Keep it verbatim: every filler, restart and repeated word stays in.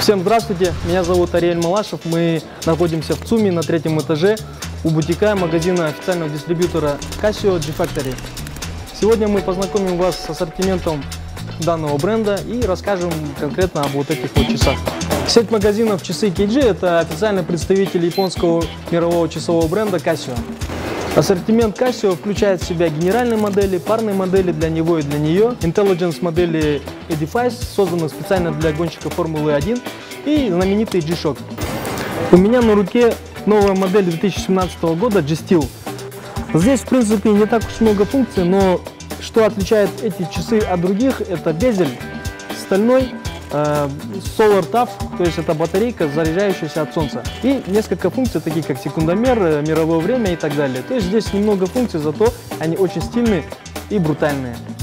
Всем здравствуйте, меня зовут Ариэль Малашев, мы находимся в ЦУМе на третьем этаже у бутика магазина официального дистрибьютора Casio G-Factory. Сегодня мы познакомим вас с ассортиментом данного бренда и расскажем конкретно об вот этих вот часах. Сеть магазинов часы кей джи – это официальный представитель японского мирового часового бренда Casio. Ассортимент Casio включает в себя генеральные модели, парные модели для него и для нее, Intelligence модели Edifice, созданные специально для гонщиков Формулы один, и знаменитый G-Shock. У меня на руке новая модель две тысячи семнадцатого года G-Steel. Здесь, в принципе, не так уж много функций, но что отличает эти часы от других, это безель стальной, э, Solar Tough, то есть это батарейка, заряжающаяся от солнца. И несколько функций, такие как секундомер, мировое время и так далее. То есть здесь немного функций, зато они очень стильные и брутальные.